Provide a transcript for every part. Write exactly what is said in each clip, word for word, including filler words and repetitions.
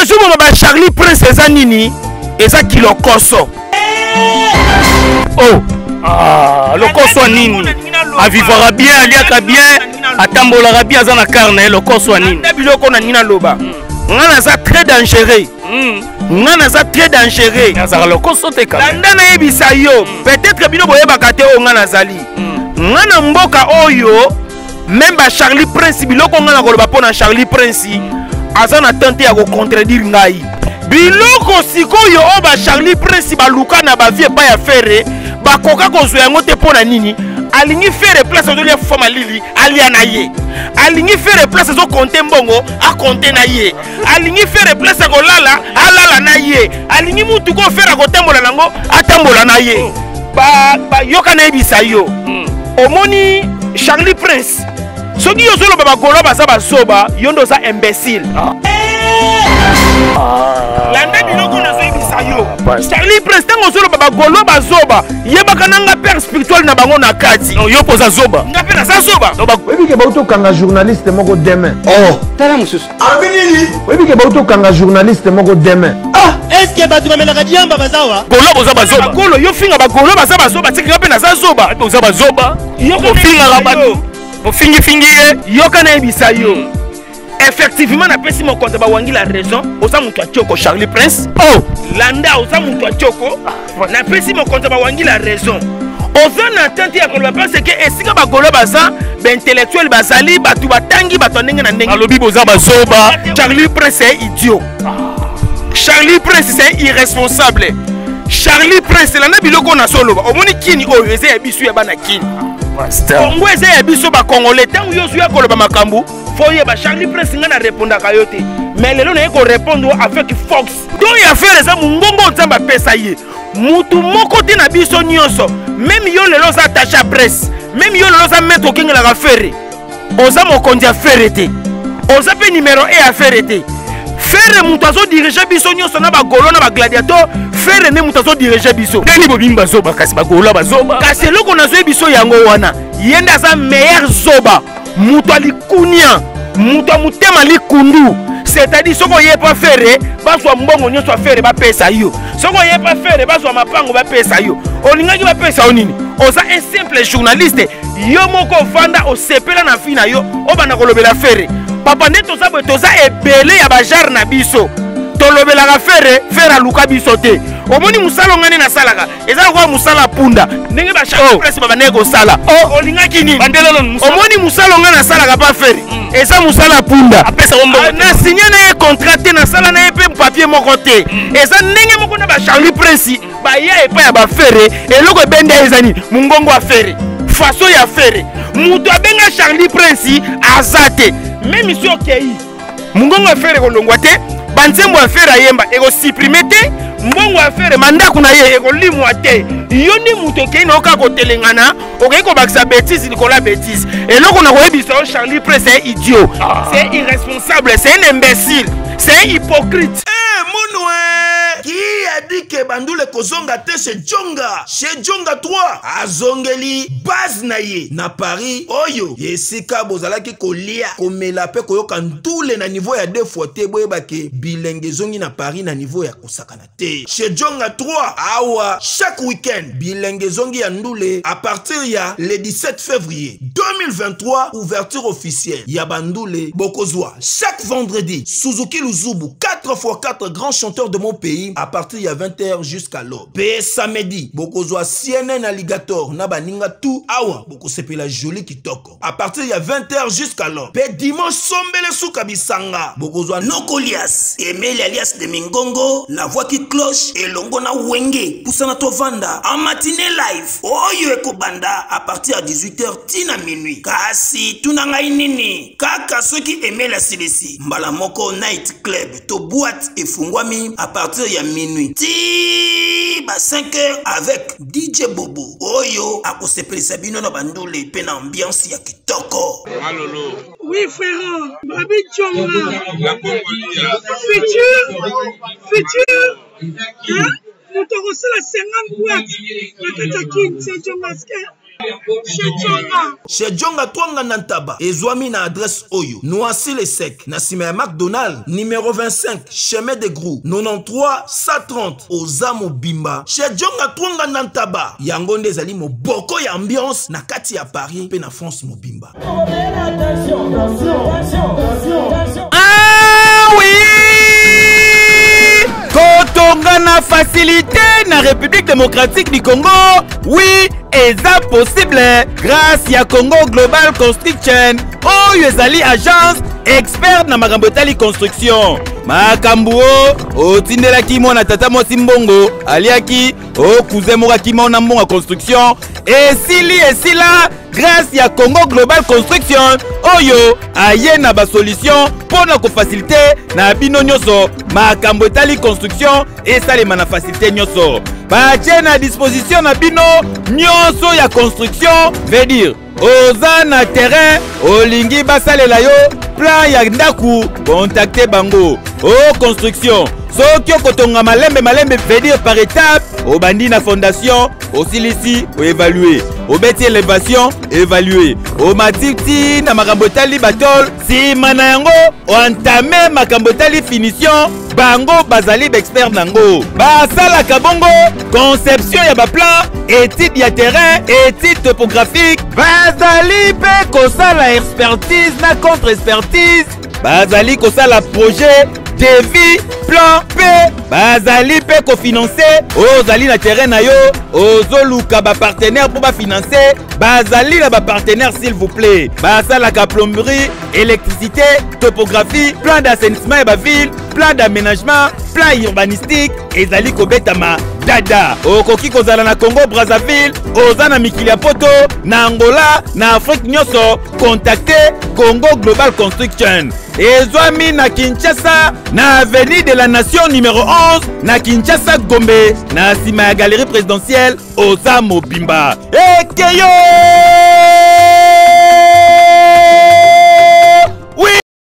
nazomona ba Charlie Prince eza nini eza kilokoso. Oh ah lokoso nini avivra bien aliaka bien atambolaka bien aza na carne lokoso nini biloko na nina loba ngana za très dangereux ngana za très dangereux azaka lokoso te kala ndana yebisa yo peut-être bino boyebaka te o ngana zali ngana mboka oyo même ba Charlie Prince biloko ngana koloba pona Charlie Prince aza na tente ya ko contredire ngai biloko sikoyo o ba Charlie Prince baluka na ba vie pa ya fere bakoka kozwa yango te pona nini alingi faire place ozo lia fama lili alia na ye alingi faire place ozo compter mbongo a compter na ye alingi faire place ko lala alala na ye alingi mutu ko faire ko tambola nango atambola na ye ba ba yoka na ebisa yo omoni Charlie Prince soki yo solo baba golo ba sa ba soba yondo za imbécile landa biloko na zo ebisa yo Charlie Prince tango solo baba golo ba zoba yebaka nanga père spirituel na bango na kati yo poza zoba nga pe na sa zoba webi ke bauto kanga journaliste moko demain oh tala mususu abinini webi ke bauto kanga journaliste moko demain ah est-ce que batu bamelaka diamba bazawa golo boza ba zoba golo yo finga ba golo baza ba zoba tika pe na sa zoba boza ba zoba yo ko finga la batu bo fingi fingi yo kana ebisa yo effectivement na pesi mon compte ba wangi la raison oza mutu achoko Charlie Prince oh landa oza mutu achoko na pesi mon compte ba wangi la raison oza na tente ya koloba parce que esika ba golo baza ba intellectuel bazali batu batangi batu ndenge na ndenge alobi boza bazoba Charlie Prince est idiot Charlie Prince c'est irresponsable Charlie Prince la na biloko na soloba omoni kini oyo eza ya bisu ya bana kini Congo eza ya biso ba Congolais tangu yo suya koloba makambu foye ba Charlie Prince ngana répondaka yo te mais lelo na yeko répondre avec Fox donc ya faire eza mungongo nzamba pesa ye mutu moko te na biso nyonso même yo lelo za attaché à presse même yo lelo za mettre okengela ka faire oza mokonzi ya faire te oza pe numéro un ya faire te faire mutu azo diriger biso nyonso na ba golo na ba gladiateur faire ne mutu azo diriger biso teni bobimba zoba kasi ba golo ba zoba kasi loko na zo biso yango wana yenda za meilleur zoba mutu alikunia mutu mutema likundu c'est-à-dire soko ye pas faire bazwa mbongo nyonso faire ba pesa yo soko ye pas faire bazwa mapango ba pesa yo olingaki ba pesa onini oza un simple journaliste yo moko vanda o sepela na fina yo obana kolobela faire papa ndeto za boto za ebele ya bajar na biso tolobela ka faire faire aluka biso te omoni musalo ngani na salaka eza kwa musala punda ndenge ba Charlie Prince baba nego sala oh olingaki nini omoni musalo ngani na salaka pa faire eza musala punda apesa wombo na signé na ye contrat na sala na ye pe papier moko te eza ndenge moko na ba Charlie Prince ba ya epa ya ba faire eloko bende ezani mungongo a faire façon ya faire mutu abenga Charlie Prince azate même si okei mungongo a faire kolongwa te banzembo a faire ayemba ego supprimer te mbongo a faire mandaku na ye ego limwa te yo ndi mutu okei na oka kotelengana okei kobakisa bêtise likola bêtise eloko na koyebisa Charlie Prince est idiot c'est irresponsable c'est un imbécile c'est un hypocrite eh monoué qui a dit que bandule kozonga te chez Djonga chez Djonga trois azongeli base na ye na Paris oyo yesika bozalaki kolia komela pe koyoka ndule na niveau ya deux fois te boyebake bilenge zongi na Paris na niveau ya kosakana te chez Djonga trois awa chaque week-end bilenge zongi ya ndule à partir ya le dix-sept février deux mille vingt-trois ouverture officielle ya bandule bokozwa chaque vendredi Suzuki Luzubu quatre fois quatre grands chanteurs de mon pays à partir de vingt heures jusqu'à l'aube. Pe samedi, bokozwa C N N Alligator na baninga tout awa boko sepela joli kitoko. À partir de vingt heures jusqu'à l'aube. Pe dimanche sombele suka bisanga. Bokozwa Nokolias, Emile alias de Mingongo, la voix qui cloche et longo na wenge. Poussana to vanda en matinée live. Oyo eko banda à partir de dix-huit heures tina minuit. Kasi tunanga inini. Kaka soki Emile silesi. Mbala moko night club to boîte et fungwami à partir ya minuit ti ba cinq heures avec D J Bobo oyo akosepelisa bino na bandule pe na ambiance ya kitoko. Malolo. Oui frère, Babi Djonga. La Congolia. Futur, futur. Hein? Nous t'aurons la cinquante boîtes. La Katakin, c'est Djonga. Chez Djonga. Chez Djonga Twanga Nantaba. Ezwami na adresse Oyo. Noisy les Secs. Nassime McDonald. Numéro vingt-cinq. Chemin des Grous. quatre-vingt-treize cent trente. Ozamo Bimba. Chez Djonga Twanga Nantaba. Yangonde Zali mo boko ya ambiance. Na kati ya Paris. Pe na France mo Bimba. Ah oui! Kotonga na facilité na République démocratique du Congo. Oui, et ça possible grâce à Congo Global Construction. Oh, ezali agence expert na magambotali construction. Makambuo o tindela kimo na tata mo simbongo aliaki o kuzemo kimo na mbonga construction. Et sili et sila grâce à Congo Global Construction. Oyo aye na ba solution pour na ko faciliter na bino nyoso makambotali construction et ça les mana faciliter nyoso. Ba à disposition na bino nyoso ya construction veut dire oza na terrain olingi basalela yo plan ya ndaku contacter bango o construction soki okotonga malembe malembe veut dire par étape obandi na fondation osilisi o évaluer obeti élévation évaluer o matiti na makambotali batol si mana yango o entamé makambotali finition bango bazali d'expert nango basala kabongo conception ya ba plan étude ya terrain étude topographique bazali pe kosala expertise na contre expertise bazali kosala projet devis plan P bazali pe kofinancer ozali na terrain na yo ozoluka ba partenaire pour ba financer bazali na ba partenaire s'il vous plaît basala ka plomberie électricité topographie plan d'assainissement et ba ville plan d'aménagement plan urbanistique ezali kobetama dada okoki kozala na Congo Brazzaville oza na mikili ya poto na Angola na Afrique nyonso contacter Congo Global Construction ezwami na Kinshasa na avenue de la Nation numéro onze na Kinshasa Gombe na sima ya galerie présidentielle Ozamo Bimba ekeyo oui.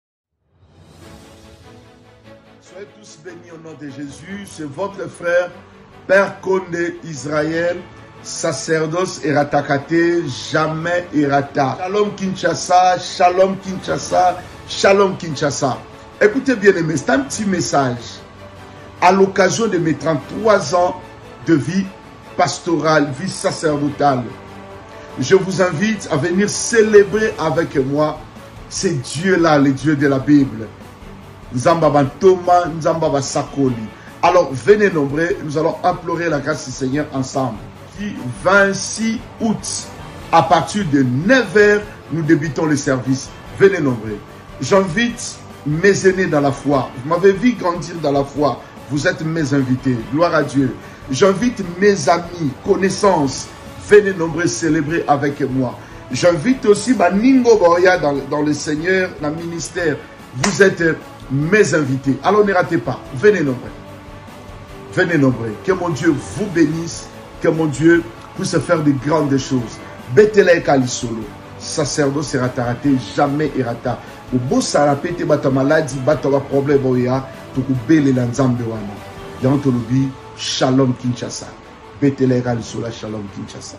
Soyez tous bénis au nom de Jésus. C'est votre frère Père Condé Israël, sacerdoce Eratakate, jamais Erata. Shalom Kinshasa, Shalom Kinshasa, Shalom Kinshasa. Écoutez bien aimés, c'est un petit message à l'occasion de mes trente-trois ans de vie pastorale, vie sacerdotale. Je vous invite à venir célébrer avec moi ces dieux-là, les dieux de la Bible. Nzamba Bantoma, Nzamba Sakoli. Alors venez nombreux, nous allons implorer la grâce du Seigneur ensemble. vingt-six août, à partir de neuf heures, nous débutons le service. Venez nombreux. J'invite mes aînés dans la foi. Vous m'avez vu grandir dans la foi. Vous êtes mes invités. Gloire à Dieu. J'invite mes amis, connaissances. Venez nombreux célébrer avec moi. J'invite aussi ma Ningo Boria dans, dans le Seigneur, dans le ministère. Vous êtes mes invités. Alors ne ratez pas. Venez nombreux. Venez nombreux. Que mon Dieu vous bénisse. Que mon Dieu puisse faire de grandes choses. Betele Kalisolo. Sacerdoce sera raté. Jamais irata. Au beau sarapete bata maladie, bata wa problème oya. Tuku bele la nzambe wana. Yantolobi. Shalom Kinshasa. Betele Kalisolo. Shalom Kinshasa.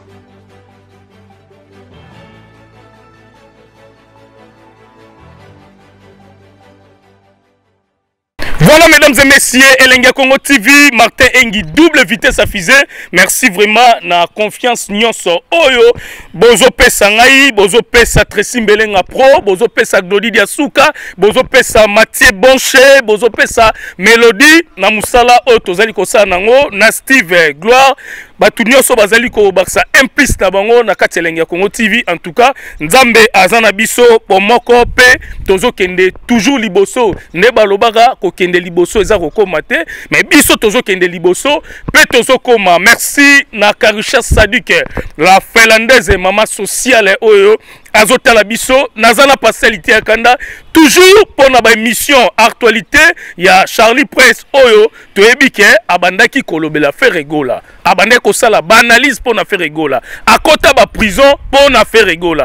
Voilà mesdames et messieurs, Elenga Congo T V, Martin Engi, double vitesse à fusée. Merci vraiment na confiance nyonso oyo. Bozo pesa ngai, bozo pesa Tracy Mbelenga Pro, bozo pesa Glody Diasuka, bozo pesa Mathieu Bonche, bozo pesa Mélodie, na musala oyo tozali kosala nango, na Steve Gloire. Batu nyonso bazali ko baksa implice na bango na kati Elenga Congo T V. En tout cas, Nzambe azana biso pomoko pe tozo kende toujours liboso. Ne balobaka ko kende liboso eza kokoma te, mais biso tozo kende liboso pe tozo koma. Merci na Karisha Sadik, la finlandaise mama sociale oyo azotala biso nazana partialité ya kanda toujours pour na ba émission actualité ya Charlie Prince oyo toyebike abandaki kolobela faire regola abandaki kosala ba analyse pour na faire regola akota ba prison pour na faire regola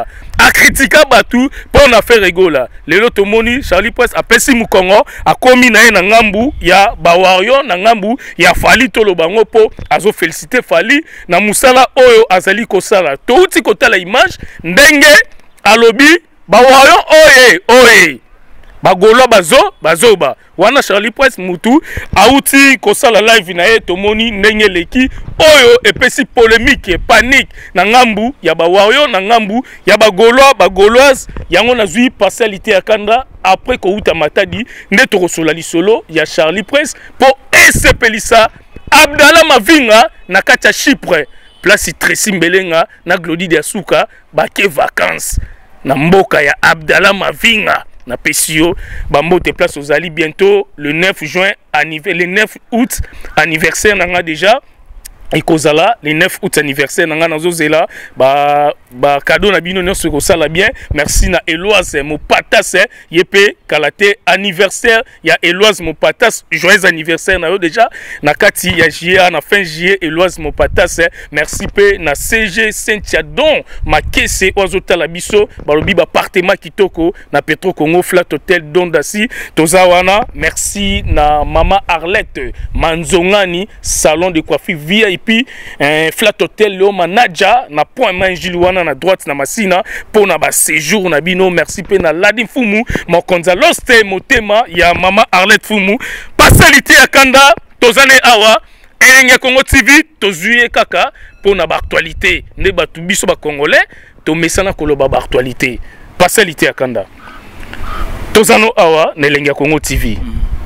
akritika batu pour na faire rigola lelo tomoni Charlie Prince apesi mukongo akomi na ye na ngambu ya bawario na ngambu ya Fali tolo bango po azo féliciter Fali na musala oyo azali kosala touti kotala image ndenge alobi bawario oye oye bagolo bazo bazoba wana Charlie Prince mutu auti kosala live na ye tomoni ndenge leki oyo epesi polémique panique na ngambu ya bawario na ngambu ya bagolo bagoloise yango nazui partialité ya kanda après ko uta matadi nde tokosola lisolo ya Charlie Prince po esepelisa Abdallah Mavinga na kati ya Chypre place Tracy Mbelenga na Glody de Asuka bake vacances na mboka ya Abdallah Mavinga na Pesio bambote place aux Ali bientôt le neuf juin le neuf août anniversaire nanga déjà et kozala le neuf août anniversaire nanga nazozela ba ba cadeau na bino nyonso kosala bien merci na Eloise Mopatas yepe kalate anniversaire ya Eloise Mopatas joyeux anniversaire na yo déjà na kati ya juillet na fin juillet Eloise Mopatas merci pe na C G Saint-Chia don makese ozotala biso balobi ba appartement kitoko na Petro Congo Flat Hotel Dondasi tozawana merci na mama Arlette Manzongani salon de coiffure V I P un Flat Hotel Leo Manaja na point Manjilwana na droite na Masina pour na ba séjour na bino merci pe na Ladi Fumu mokonza loste motema ya mama Arlette Fumu pasalité ya kanda tozane awa Elenge Congo T V tozuye kaka pour na ba actualité ne batu biso ba congolais to mesana koloba ba actualité pasalité ya kanda tozano awa na Elenge Congo T V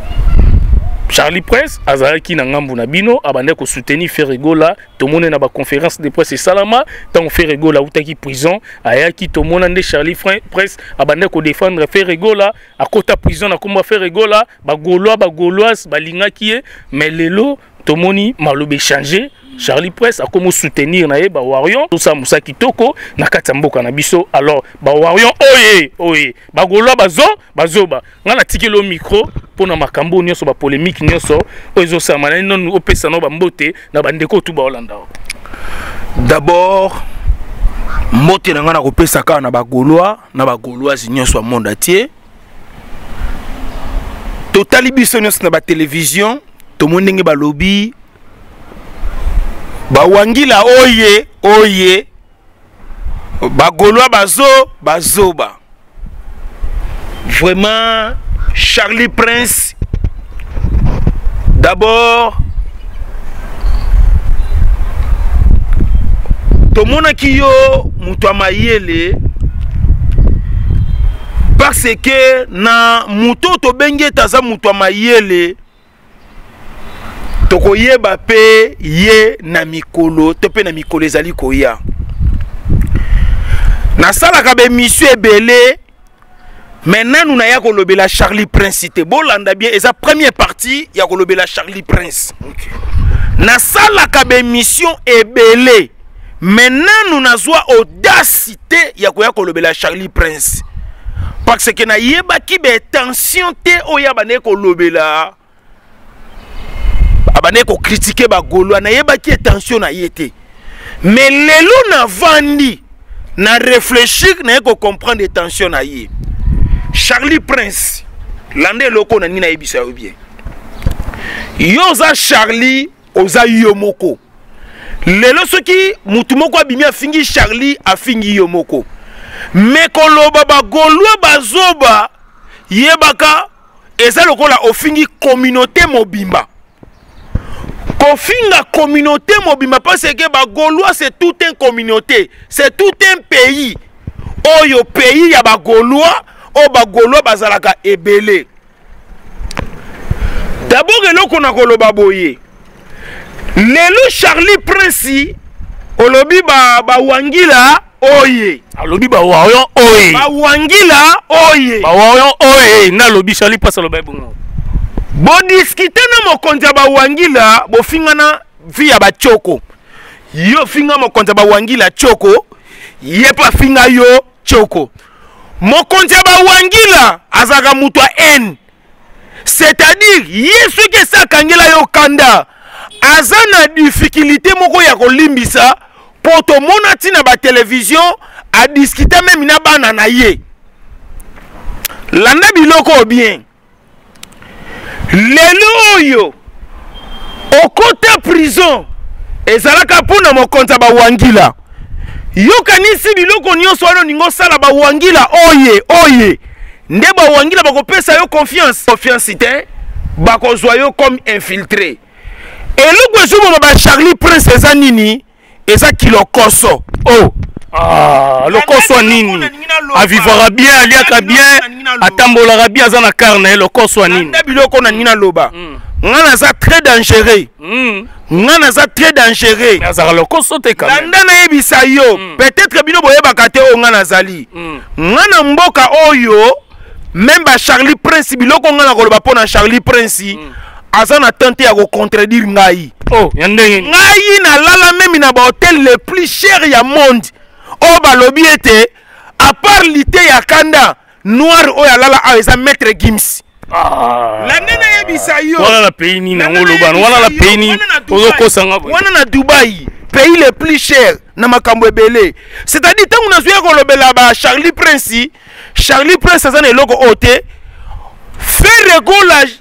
Charlie Prince azalaki na ngambu na bino abande ko soutenir Ferregola tomone na ba conférence de presse salama tant Ferregola utaki prison ayaki tomona nde Charlie Prince abande ko défendre Ferregola akota prison na komba Ferregola ba golois ba gauloise balingaki mais lelo tomoni malobe changer Charlie Prince a comme soutenir na ye ba warion tout ça musa kitoko na kati mboka na biso alors ba warion oye oye ba golois bazo bazoba ngana tikelo micro pona makambo nyonso ba polémique nyonso ozo samana non opesa no ba mbote na bandeko tu ba Holanda d'abord mbote na ngana kopesa ka na ba golois na ba gauloise nyonso a monde atier totali biso nyonso na ba télévision to mondenge ba lobby ba wangila oye oye ba golois bazo bazoba vraiment Charlie Prince d'abord tomona kiyo mutu amayele parce que na mutu to benge taza mutu amayele toko yeba pe ye na mikolo to pe na mikolo ezali koya na sala ka be mission ebele maintenant nous na ya kolobela Charlie Prince te bolanda bien eza première partie ya kolobela Charlie Prince okay. Na sala ka be mission ebele maintenant nous na zwa audacité ya koya kolobela Charlie Prince parce que na yeba ki be tension te oya bane kolobela abane ko critiquer ba gaulois na yeba ki attention na yete mais lelo na vandi na réfléchir na ko comprendre tension na yé Charlie Prince lande loko na nina yebisa yo bien yoza Charlie oza yomoko lelo soki mutu moko abimi afingi Charlie afingi yomoko mais koloba ba gaulois bazoba yebaka eza lokola ofingi communauté mobimba Kofinga communauté mobima parce que ba Gaulois c'est tout un communauté, c'est tout un pays. Oyo pays ya ba Gaulois, o ba Gaulois bazalaka ebele. D'abord eloko na koloba boye. Lelo Charlie Prince olobi ba ba wangila oye. Alobi ba warion oye. Ba wangila oye. Ba warion oye na lobi Charlie Prince alobi bongo. Bo discuter na mokonza ba wangila bo fingana via ba choko yo finga mokonza ba wangila choko yepa finga yo choko mokonza ba wangila azaka mutu a en c'est-à-dire yesu ke sa kangela yo kanda azana difficulté moko ya kolimbisa pour to monati na ba télévision a discuter même na bana na ye landa biloko bien lelo oyo au côté prison ezalaka pona mokonza ba wangila yokanisi biloko nyonso wana ningo sala ba wangila oye oye nde ba wangila bakopesa yo confiance confiance te bakozwa yo comme infiltré eloko ezomo ba Charlie Prince eza nini eza kilokoso oh ah lokoso nini avivra bien aliaka bien atambolaka bien aza na carne lokoso nini nde biloko na nina loba ngana za très dangereux ngana za très dangereux azaka lokoso te quand même landa na yebisa yo peut-être bino boyebaka te o ngana zali ngana mboka oyo même ba Charlie Prince biloko ngana koloba pona Charlie Prince aza na tente ya ko contredire ngai oh yandenge ngai na lala même na ba hôtel le plus cher ya monde o ba lobi ete à part lité ya kanda noir o ya lala a eza maître Gims ah la nena yebisa yo wana la pays ni na ngoloba wana la pays ni ozoko sanga wana na Dubaï pays le plus cher na makambo ebele c'est-à-dire tangu na zuya ko lobela ba Charlie Prince Charlie Prince azana eloko ote faire régolage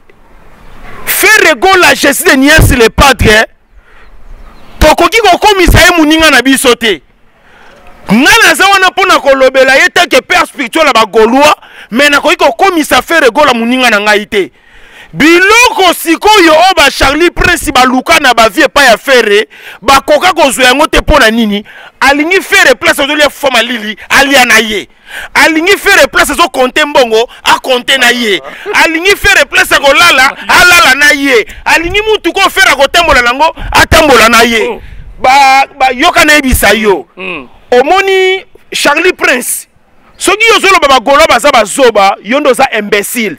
faire régolage Jésus de Nias le padre tokoki ko komisa ye muninga na biso te ngana za wana pona ko lobela ye te ke père spirituel ba Gaulois mais na koki ko komisa faire regola muninga na ngai te biloko sikoyo o ba Charlie Prince ba luka na ba vie pa ya faire ba koka ko zo yango te pona nini alingi faire place zo le foma lili alia na ye alingi faire place zo compter mbongo a compter na ye alingi faire place ko lala alala na ye alingi mutu ko faire ko tambola lango atambola na ye ba ba yoka na ebisa yo omoni Charlie Prince soki yo solo baba golo baza bazoba yondo za imbécile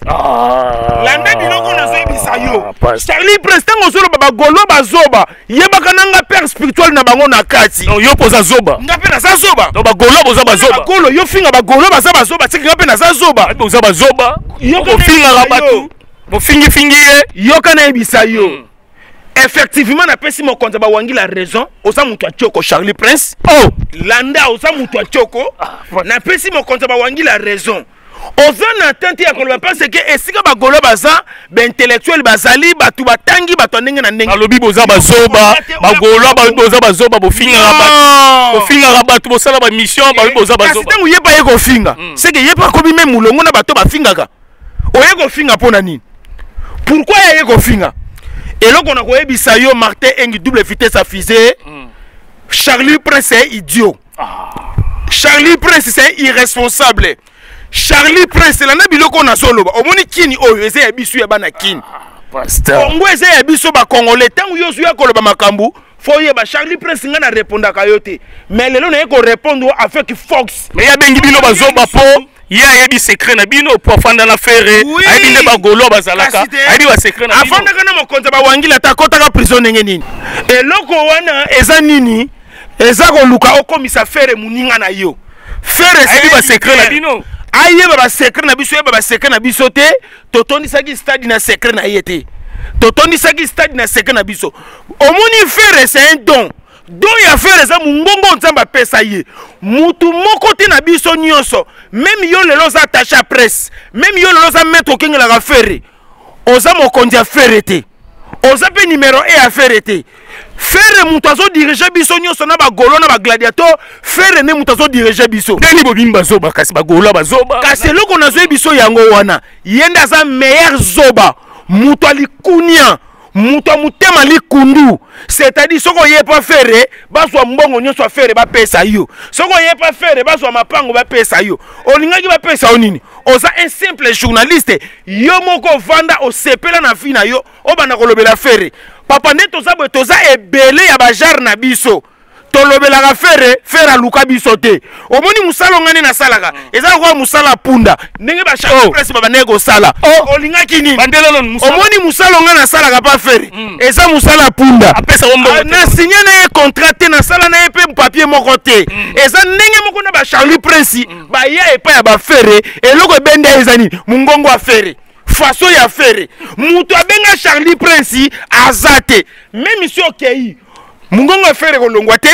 ah landa biloko na zo ebisa yo Charlie Prince tango solo baba golo bazoba yebaka nanga père spirituel na bango na kati non yo poza zoba ngape na za zoba no ba golo boza bazoba golo yo finga ba golo baza bazoba tiki ngape na za zoba boza bazoba yo ko finga rabatu bo fingi fingi ye yo kana ebisa yo effectivement na pesi mo konza ba wangi la raison oza mutu achoko Charlie Prince oh landa oza mutu achoko na pesi mo konza ba wangi la raison oza na tente ya koloba parce que esika ba golo baza ba intellectuel bazali batu batangi batu ndenge na ndenge alobi boza bazoba ba golo ba boza bazoba bo finga rabatu bo finga rabatu bo sala ba mission ba boza bazoba kasi tangu yeba yeko finga c'est que yeba ko bime mulongo na bato ba fingaka oyeko finga pona nini pourquoi yeko finga et là, on a koyebisa yo Martin Engi double vitesse à fusée. Mm. Charlie Prince est idiot. Ah. Charlie Prince c'est irresponsable. Charlie Prince la na biloko na solo ba. Omoni kini oyo eze ya bisu ya bana kini. Pasteur. Kongo eze ya bisu ba congolais tangu yo suya koloba makambu. Faut yeba Charlie Prince ngana répondre ka yote. Mais lelo na yeko répondre avec Fox. Mais ya bengi bino bazoba po. Ya yebi secret na bino pour fanda na ferre ayi ne ba golo bazalaka ayi ba secret na bino afanda kana mokonza ba wangila ta kota ka prison nenge nini eloko wana eza nini eza ko luka okomisa ferre muninga na yo ferre ayi ba secret na bino ayi ba secret na biso ba secret na biso te totondi saki stade na secret na yete totondi saki stade na secret na biso omoni ferre c'est un don do ya faire za mungongo nzamba pesa ye mutu moko te na biso nyonso même yo lelo za attaché à presse même yo lelo za mettre okengela ka faire oza mokonzi a faire te oza pe numéro un a faire te faire mutu azo diriger biso nyonso na ba golo na ba gladiateur faire ne mutu azo diriger biso deni bobimba zoba kasi ba golo ba zoba kasi loko na zo biso yango wana yenda za meilleur zoba mutu alikunia mutu mutema likundu c'est-à-dire soko ye pas faire bazwa mbongo nyonso a faire ba pesa yo soko ye pas faire bazwa mapango ba pesa yo olingaki ba pesa onini oza un simple journaliste yo moko vanda o sepela na fina yo obana kolobela faire papa neto za bwe toza ebele ya bajar na biso tolobela ka faire faire aluka biso te omoni musalo ngani na salaka eza ko musala punda ndenge ba chaque presse baba nego sala olinga kini bandelo omoni musalo ngana na salaka pa faire eza musala punda apesa ombo na signer na ye contrat na sala na ye pe papier moko te eza ndenge moko na ba Charlie Prince ba ya epa ya ba faire eloko bende ezani mungongo a faire façon ya faire mutu abenga Charlie Prince azate même si okei mungongo faire ko longwa te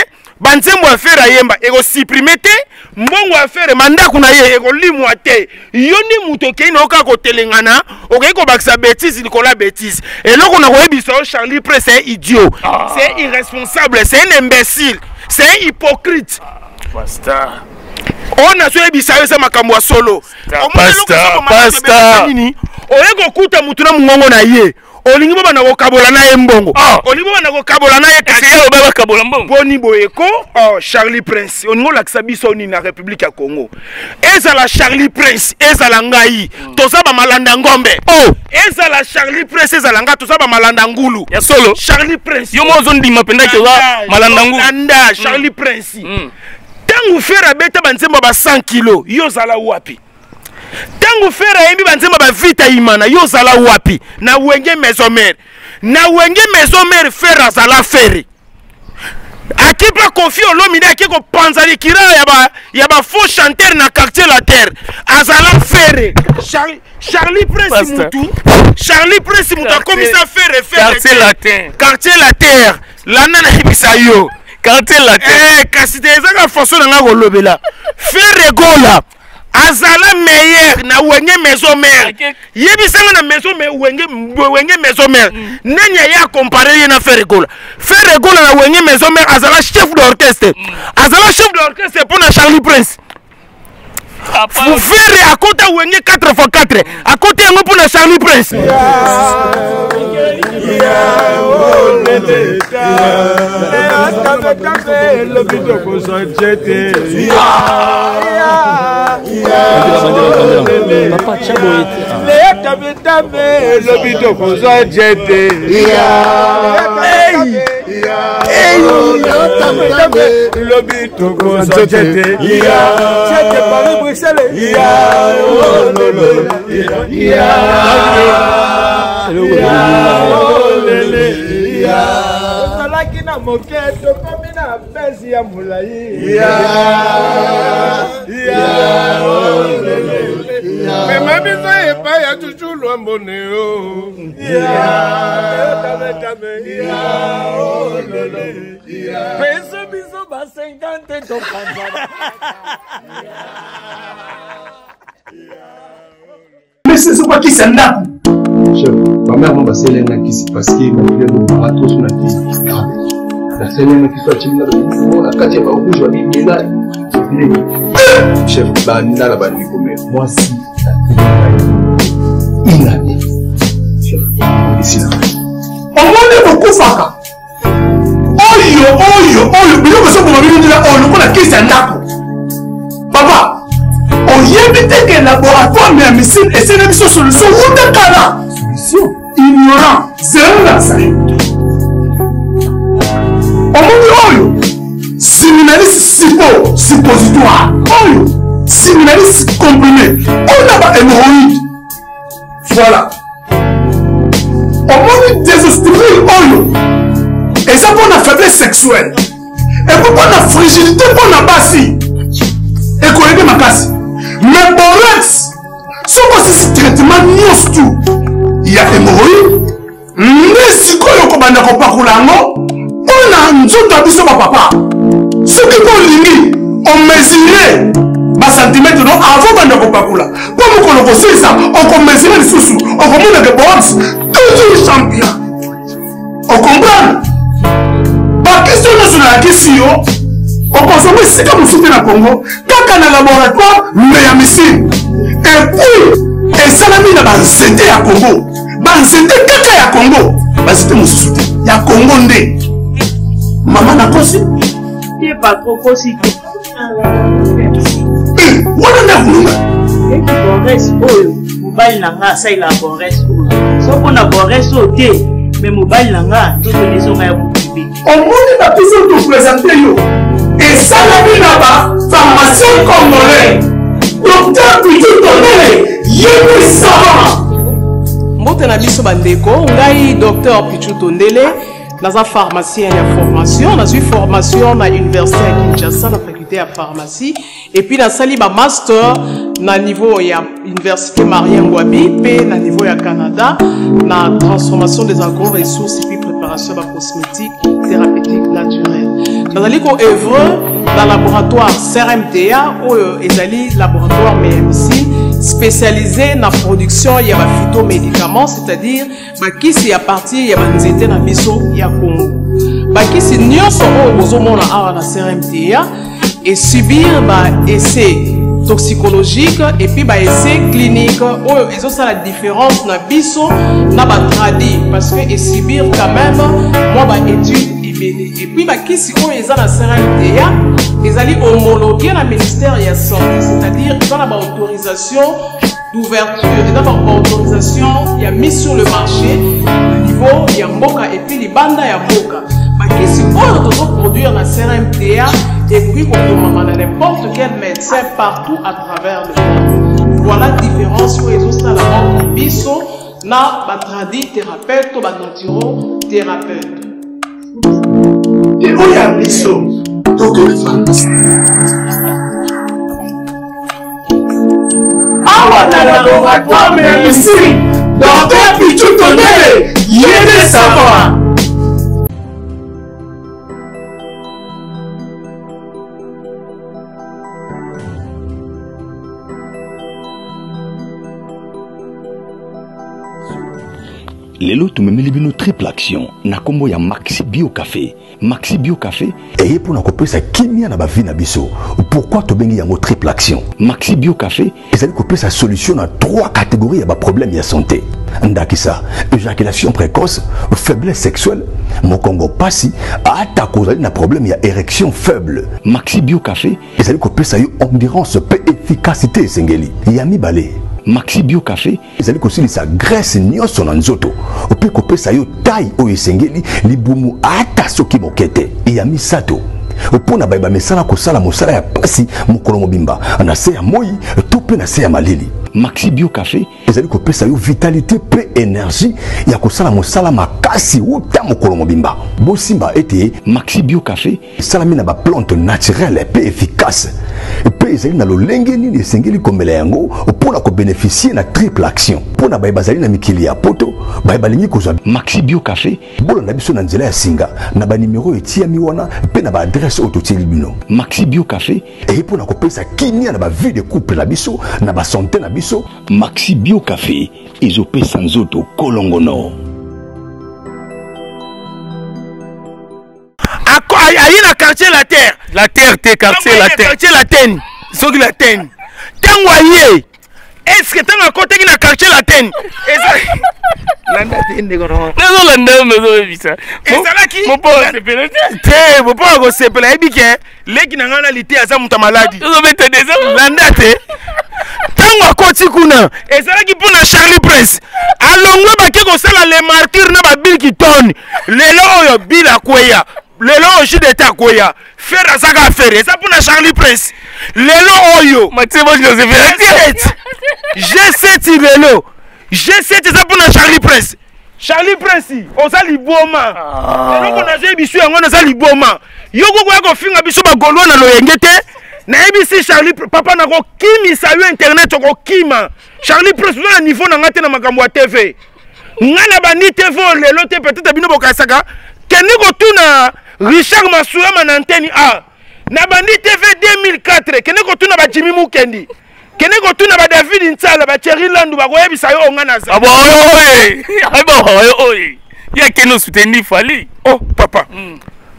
banzembo ya fere ayemba ekosupprime te mbongo ya fere mandaku na ye ekolimwa te yo ndi moto okei na oka kotelengana okei kobakisa bêtise likolo ya bêtise eloko na koyebisa yo Charlie Prince c'est idiot c'est irresponsable c'est un imbécile c'est un hypocrite Pasteur. On a soyé bisayo sa makambo solo. Pasteur, pasteur. Oye kokuta mutu na mungongo na ye. Olingi baba na kokabola na ye mbongo. Olingi baba na kokabola na ye kasi yo baba kabola mbongo. Boni boyeko, oh Charlie Prince. Oningo lakisa biso ni na République ya Congo. Ezala Charlie Prince, ezala ngai. Toza ba malanda ngombe. Oh, ezala Charlie Prince ezala nga toza ba malanda ngulu. Ya solo. Charlie Prince. Yo mozo ndima penda ke wa malanda ngulu. Anda Charlie Prince. Tangu fera beta banzemba ba cent kilos, yo zala wapi? Tangu fera yembi banzemba ba vita imana, yo zala wapi? Na wenge mesomer. Na wenge mesomer fera zala feri. Akipa confie au lomine akiko panzali kira ya ba ya ba faux chanteur na quartier la terre. Azala fere. Charlie Charlie Prince mutu. Charlie Prince mutu comme ça fere fere. Quartier la terre. Quartier la terre. La nana hibisa yo. Quartier la terre. Eh, kasi te ezaka façon na ngo lobela. Fere gola. Azala meilleur na wenge maison mère. Yebisanga na maison mère wenge wenge maison mère. Nanya ya comparer ye na Fere Gola. Fere Gola na wenge maison mère azala chef d'orchestre. Azala chef d'orchestre pour na Charlie Prince. Vous Fere à côté wenge quatre fois quatre. À côté ngo pour na Charlie Prince. Papa Chabo na moketo komina bezi ya mulai ya ya mema bizo epa ya chuchulu mboneo ya tame tame ya ya peso bizo ba cinquante to panzana mais c'est quoi qui s'en a? Ma mère m'a passé l'année qui s'est passée, ma fille m'a raté sur la tête. La semaine qui soit timide, la quatrième fois où je vais me chef, banda la bande comme moi si il a dit chef, ici là. On m'a beaucoup faka. Oyo, oyo, oyo, mais on va se voir venir là, on le connaît qui s'en a. Papa, on y évite que le laboratoire mais missile et c'est une solution ou de cala. Ignorant, zéro la salle. On dit oyo, séminaliste suppo, suppositoire, oyo, séminaliste comprimé, on a pas hémorroïde. Voilà. On dit désostérile oyo, et ça pour la faiblesse sexuelle, et pour la fragilité pour la bassi, et qu'on aide ma casse. Mais borex, ce que c'est traitement nyos tout. Il y a hémorroïdes, mais si on a un pakulango, on a un zone d'abus papa. Ce qui est limite, on mesurait bas centimètres avant de pakula. Comme on a fait ça, on mesurait les sous-sous, on commande des box, toujours champion. On comprend? Par question nationale, question, on consomme si comme c'était dans le Congo, quand on a un laboratoire, mais il y a missile. Et puis, et ça l'a mis dans le c'était à Congo. C'était kaka ya Congo. C'était mon soute. Ya Congo ndé. Maman n'a pas si. Il n'est pas trop possible. Eh, on a un boulot. Et puis, on reste haut. Mobile nanga, ça il a bon reste haut. Sauf qu'on a bon reste haut, mais mobile nanga, tout le maison est occupé. On monte la puissance de présenter yo. Et ça l'a mis là-bas, pharmacien congolais. Docteur Pichu Tondele, yébi savant. Mbote na biso bandeko, ngai docteur Pichu Tondele, naza pharmacien ya formation, naza formation na université ya Kinshasa na faculté ya pharmacie et puis na sali ba master na niveau ya université Maria Ngouabi pe na niveau ya Canada na transformation des agro-ressources et puis préparation de cosmétiques thérapeutiques naturelles. nazali ko œuvre dans laboratoire C R M T A ou ezali laboratoire M M C spécialisé dans la production ya ba phytomédicaments, c'est-à-dire bakisi à partir ya banzete na biso ya Congo. Bakisi nyonso oyo bozomona awa na C R M T A et subir ba essai toxicologique et puis ba essai clinique oyo ezo ça la différence na biso na ba tradi parce que et subir quand même moi ba étude et puis bakisi oyo eza na C R M T A ezali homologué na ministère ya santé, c'est-à-dire ils ont la autorisation d'ouverture, ils ont la autorisation il y a mis sur le marché au niveau ya mboka et puis les banda ya mboka bakisi oyo tozo produire na C R M T A et puis pour commander n'importe quel médecin partout à travers le monde. Voilà la différence où ils ont ça la biso na ba tradi thérapeute ou ba naturo thérapeute. Et où y a biso docteur Francis. Awa na laboratoire mais ici docteur Pichu Tondele yéné savoir. Lelo tumemeli bino triple action na kombo ya Maxi Bio Café. Maxi Bio Café eye pour na kopesa kimia na ba vie na biso. Pourquoi to bengi yango triple action? Maxi Bio Café ezali kopesa solution na trois catégories ya ba problème ya santé. Ndakisa, éjaculation précoce, faiblesse sexuelle, mokongo pasi, ata kozali na problème ya érection faible. Maxi Bio Café ezali kopesa yo endurance pe efficacité sengeli. Yami balé. Maxi Bio Café ezali kosilisa graisse nyonso na nzoto ope kopesa yo taille oyo esengeli libumu ata soki mokete ya misato opona bayeba mesala kosala mosala ya pasi mokolo mobimba na se ya moi to pe na se ya malili. Maxi Bio Café ezali kopesa yo vitalité pe énergie ya kosala mosala makasi uta mokolo mobimba. Bosimba ete Maxi Bio Café salami na ba plante naturelle pe efficace pe ezali na lolenge nini esengeli komela yango pona ko bénéficier na triple action pona bayeba zali na mikili ya poto bayeba lingi kozwa Maxi Bio Café bolanda biso na nzela ya singa na ba numéro etia mi wana pe na ba adresse ototeli bino. Maxi Bio Café e pona ko pesa kimia na ba vie de couple na biso na ba santé na biso. Maxi Bio Café ezopesa nzoto kolongono. Aïe na quartier la terre. La terre, t'es quartier la terre. Quartier la terre. Soki la terre. Tengwaye. Est-ce que tu as côté qui na quartier la terre? Landa tende ko non. Non landa me do bisa. Et ça là qui? Mon père c'est pénétré. Té, mon père go se pela ebike. Leki na ngana lité aza muta maladi. Vous avez été des hommes. Landa té. Tangwa koti kuna. Et ça là qui pour na Charlie Prince. Alongo ba ke ko sala les martyrs na ba bil ki ton. Lelo oyo bila kweya. Lelo oshi de takoya. Faire ça ka faire. Ça pour na Charlie Prince. Lelo oyo. Mathieu moi je sais faire. G sept lelo. G sept ça pour na Charlie Prince. Charlie Prince, on sa liboma. Lelo ko na je bisu yango na sa liboma. Yo ko ko finga bisu ba golwa na loyengete. Na ebisi Charlie papa na ko kimi sa yo internet ko kima. Charlie Prince na niveau na ngate na makambo ya T V. Ngana ba ni T V lelo te peut-être bino bokasaka. Keni ko tuna Richard Masuama na antenne A. Na bandi T V deux mille quatre, kene ko tuna ba Jimmy Mukendi. Kene ko tuna ba David Nsala ba Thierry Landu ba koyebisa yo ngana za. Abo oye. Abo oye. Ya keno soutenir fali. Oh papa. Mm.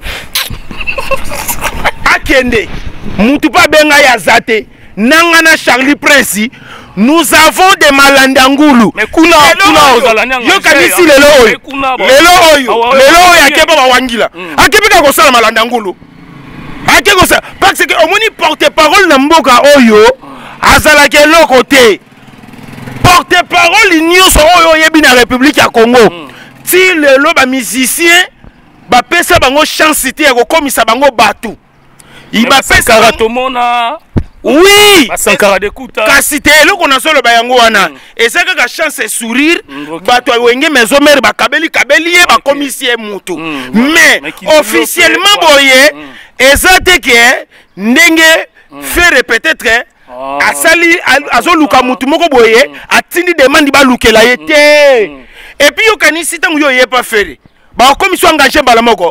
Akende. Mutu pa benga ya zate. Nangana Charlie Prince. Nous avons des malandangulu. Mais kuna kuna ozalanya. Yo kanisi lelo oyo. Lelo oyo. Lelo oyo akeba ba wangila. Akebeka ko sala malandangulu. Akeko ça parce que au moni porte-parole na mboka oyo azala ke lokote. Porte-parole nyonso oyo yebi na République ya Congo. Ti lelo ba musicien ba pesa bango chance te ko komisa bango batu. Iba pesa ratomona. Oui, Sankara d'écoute. Kasi te eloko na solo bayango wana. Et ça que chance sourire, bato wenge maison mère ba kabeli kabeli ye ba commissaire mutu. Mais officiellement boye, ezate ke ndenge faire peut-être asali azoluka mutu moko boye, atindi demande ba lukela yete. Et puis yo kanisi tangu yo ye pas faire. Ba commission engagé bala moko.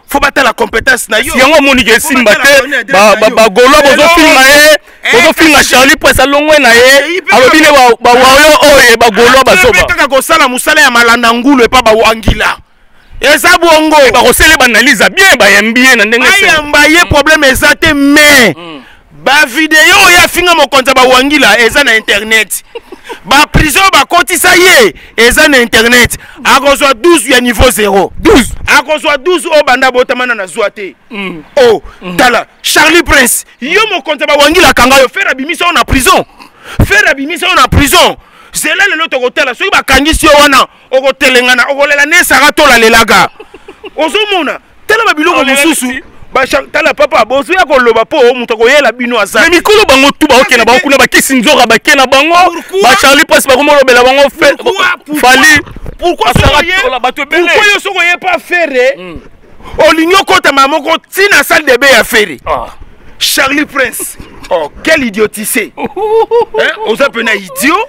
faut battre la compétence na yo si yango moni ke simba te ba ba golo bozo finga ye bozo finga Charlie Prince alongwe na ye alobi ne ba wayo oye ba golo ba soba kaka ko sala musala ya malanda ngulu e pa ba wangila eza bongo ba ko sele ba analyse bien ba yambie na ndenge se ayamba ye problème eza te mais ba video ya finga mokonza ba wangila eza na internet ba prison ba kotisa ye eza na internet akozwa douze ya niveau zéro douze akozwa douze o banda botamana na zwa te mm. oh mm. tala Charlie Prince yo mokonza ba wangila kanga yo faire abimisa na prison faire abimisa na prison c'est là le loto kotala soki ba kangisi yo wana okotelengana okolela ne sara tola lelaga ozomona tala ba biloko mususu ba tala papa bozo ya koloba po muto koyela bino asa mais mikolo bango tuba okena ba kuna ba kisinzora ba kena bango ba Charlie Prince ba komolobela bango fait fali pourquoi ça ba to bele pourquoi yo soko ye pas faire olinyo kota mamoko tina salle de bain ya faire Charlie Prince oh quel idioticé hein on s'appelle un idiot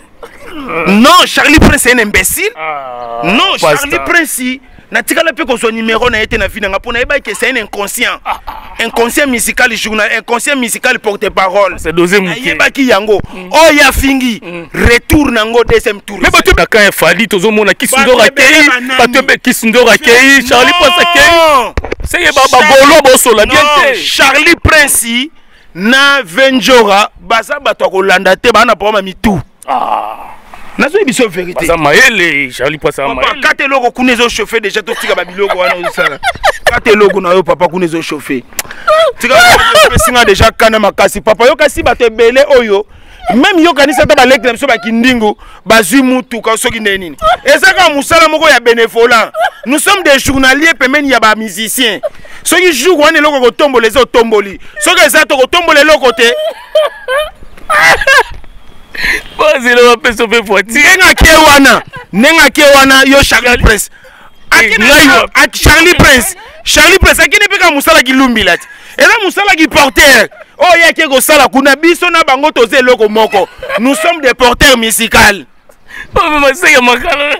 non Charlie Prince est un imbécile non Charlie Prince natikala pe ko so numéro na été na vie nga pona eba que c'est un inconscient inconscient musical journal inconscient musical porte-parole c'est dosé muké eba ki yango oh ya fingi retour nango deuxième tour mais bato ka kan fali tozo mona kisindora kei bato be kisindora kei Charlie Prince kei c'est ye baba golo boso la bien te Charlie Prince na Venjora baza bato ko landa te bana pa mitu ah nazo biso vérité ça maele Charlie Prince ça maele quand te logo kunezo chauffer déjà to tika ba biloko wana osala quand te logo na yo papa kunezo chauffer tika ba singa déjà kana makasi papa yo kasi bato belé oyo même yo kanisa ta ba lekle biso ba kindingo bazui mutu ka soki ndenini ezaka musala moko ya bénévolat nous sommes des journaliers pemeni ya ba musiciens soki jour wana loko ko tombole zo tomboli soki eza to ko tombole loko te Vas-y, le va faire sauver voiture. Nenga kewana, nenga kewana yo Charlie Prince. Akina Charlie Prince, Charlie Prince akine peka musala ki lumbilat. Ela musala ki porteur. Oh ya ke go sala kuna biso na bango toze loko moko. Nous sommes des porteurs musicaux. Oh mais c'est ya makala.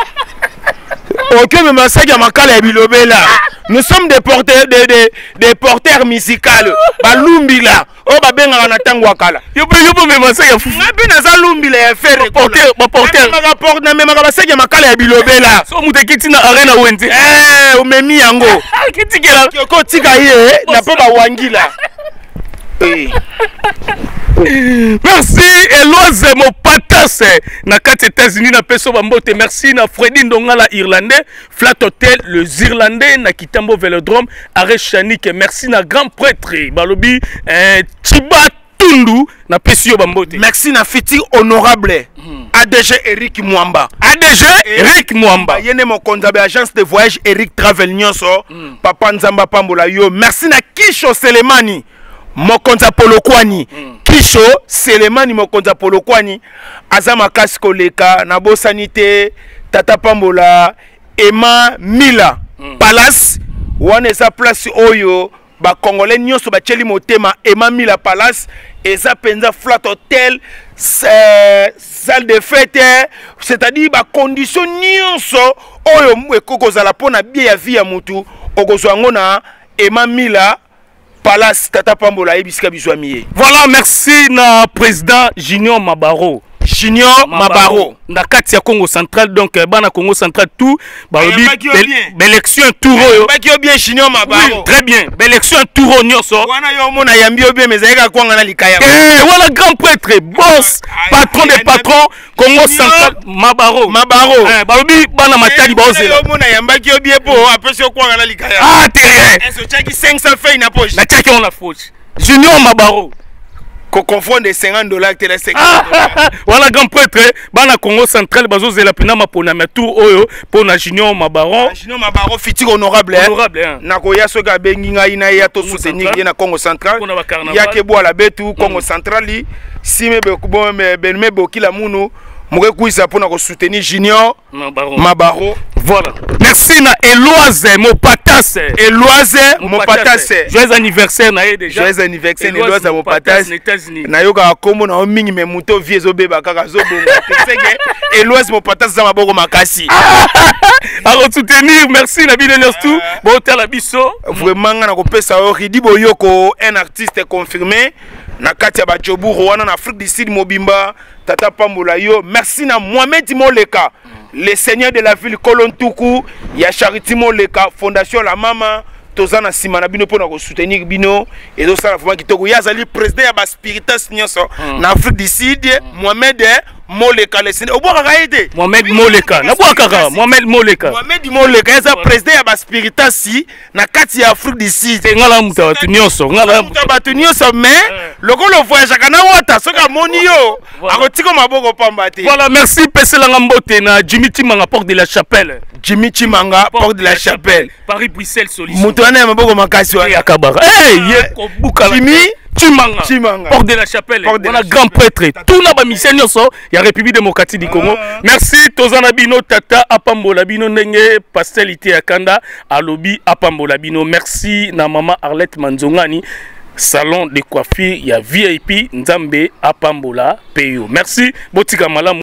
OK mais masaki ya makala ya bilobela. Nous sommes des porteurs des des des porteurs musicaux. Ba lumbila. Oh ba benga na tango akala. Yo pe yo pe mema sa ya fu. Ngapi na za lumbila ya faire porteur ba porteur. Ma rapport na mema ba saki makala ya bilobela. So mutekiti na arena wente. Eh, umemi yango. Kitikela. Ko tika ye na pe ba wangila. Eh. Merci Eloise Mopatas na kati États-Unis na peso bambote merci na Freddy Ndongala irlandais Flat Hotel les Irlandais na Kitambo Vélodrome arrêt Chanik merci na grand prêtre balobi eh, Chiba Tundu na pesio bambote merci na fiti honorable mm. A D G Eric Mwamba A D G Eric Mwamba yene mon konzabe agence de voyage Eric Travel Nyonso mm. Papa Nzamba Pambola yo merci na Kisho Selemani Mokonza Polokwani mm. Kisho Selemani Mokonza Polokwani Azama Kaskoleka Nabo Sanité Tata Pambola Emma Mila mm. Palace wana eza place oyo ba congolais nyonso ba tcheli motema Emma Mila Palace eza penza Flat Hotel salle de fête c'est-à-dire ba condition nyonso oyo ekoko zala pona bien ya vie ya mutu okozwa ngona Emma Mila Palace Tata Pambola ebisika bizwamiye. Voilà, merci na président Junior Mabaro. Junior Mabaro. Na kati ya Congo Central donc bana Congo Central tout ba élection tour oyo. Ba ki bien Junior Mabaro. Très bien. Élection tour nyonso. Wana yo mona yambi obie mezeka kwanga na likaya. Eh voilà grand prêtre, boss, patron des patrons Congo Central Mabaro. Mabaro. Eh ba bana matali ba ozela. Yo mona yamba ki obie po apesi kwanga na likaya. Ah terrain. Est-ce que tu as cinq cents feuilles na poche? Na tchaki on la poche. Junior Mabaro. Qu'on confond des cinquante dollars avec les cinquante dollars. Voilà grand prêtre, bana Congo Central bazo zela pena mapona tour oyo pona Junior Mabaro. Junior Mabaro futur honorable. Honorable hein. Na ko ya soka bengi ngai na ya to soutenir na Congo Central. Ya ke bo la betu Congo Central li sime be kubo me benme bokila munu moke kuisa pona ko soutenir Junior Mabaro. Mabaro. Voilà. Merci na Eloise Mopatase. Eloise Mopatase. Joyeux anniversaire na déjà. Joyeux anniversaire Eloise Mopatase. Na yoka komo na mingi me muto viezo beba kaka zo bonga. Tsenge Eloise Mopatase za maboko makasi. À soutenir, merci na bino tout. Bon tala biso. Vraiment na ko pesa Ridi Boyoko, un artiste confirmé. Na Katia Bachobu Rwanda na Afrique du Sud Mobimba Tata Pambola yo. Merci na Mohamed Moleka, le seigneur de la ville Kolontuku, ya Charity Moleka, Fondation La Mama, Tozana Simana bino pour na soutenir bino et donc ça vraiment kitoko ya zali président ya ba spiritas nyonso na Afrique du Sud. Mohamed Moleka le seigneur obo kakaide Mohamed Moleka na bwa kaka Mohamed Moleka Mohamed Moleka ya président ya ba spiritas si na kati ya Afrique du Sud ngala muta batu nyonso ngala muta batu nyonso mais lokolo voyage kana wata soka moni yo akotiko maboko pamba te. Voilà, merci pesela ngambote na Jimmy Chimanga Porte de la Chapelle. Jimmy Chimanga Porte de la Chapelle. Paris Bruxelles solution. Mutwana maboko makasi wa yakabara. Hey, yeko buka Jimmy Chimanga, Chimanga, Porte de la Chapelle, on a grand prêtre, tout là bas mission nyonso, ya République démocratique du Congo. Merci Tozana bino tata apambola bino ndenge pastelité ya kanda alobi apambola bino. Merci na maman Arlette Manzongani, salon de coiffure ya V I P Nzambe apambola peyo. Merci botika malamu.